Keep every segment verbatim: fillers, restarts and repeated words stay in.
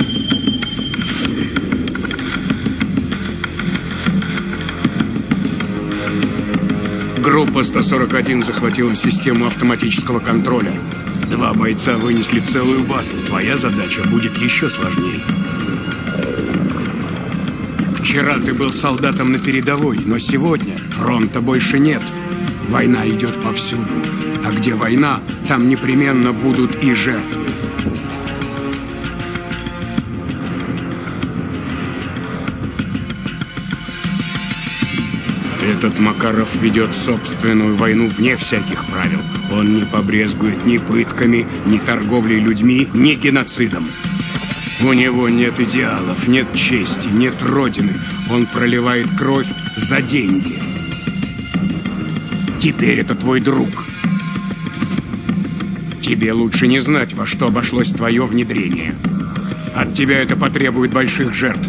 Группа сто сорок один захватила систему автоматического контроля. Два бойца вынесли целую базу. Твоя задача будет еще сложнее. Вчера ты был солдатом на передовой, но сегодня фронта больше нет. Война идет повсюду. А где война, там непременно будут и жертвы. Этот Макаров ведет собственную войну вне всяких правил. Он не побрезгует ни пытками, ни торговлей людьми, ни геноцидом. У него нет идеалов, нет чести, нет родины. Он проливает кровь за деньги. Теперь это твой друг. Тебе лучше не знать, во что обошлось твое внедрение. От тебя это потребует больших жертв.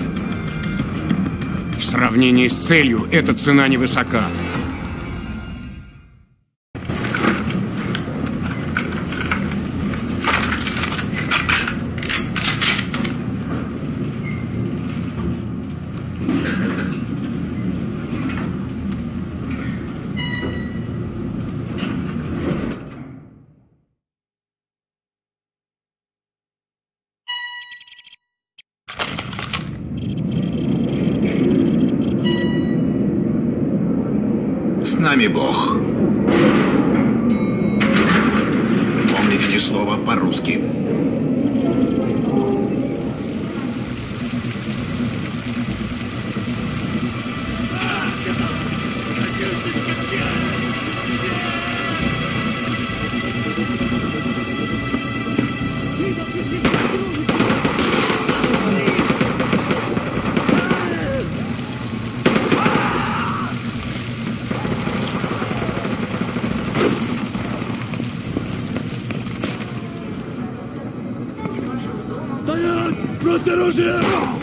В сравнении с целью эта цена невысока. С нами Бог. Помните ни слова по-русски. Брось оружие!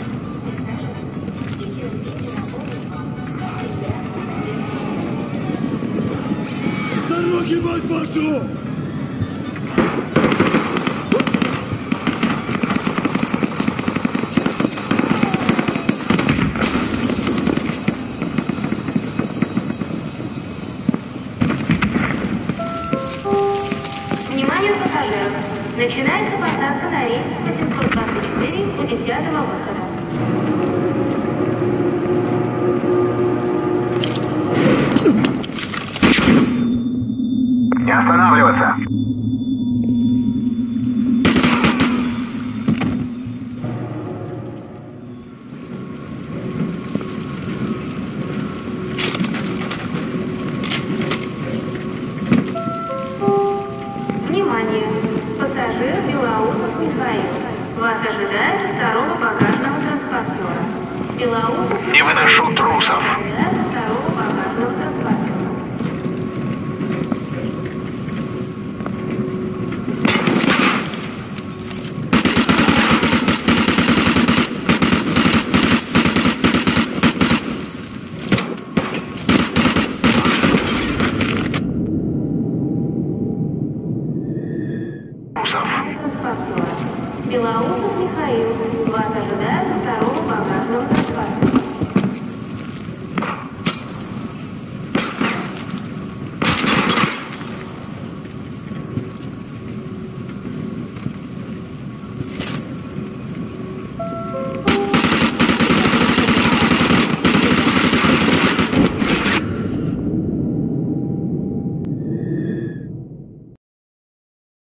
Дороги, мать вашу! Внимание пассажиров! Начинается посадка на рейс восемьсот двадцать четыре у десятого выхода. Не останавливаться! Внимание! Пассажир Белоусов Михаил. Вас ожидает второго багажного транспортера. Белоусов... Не выношу трусов.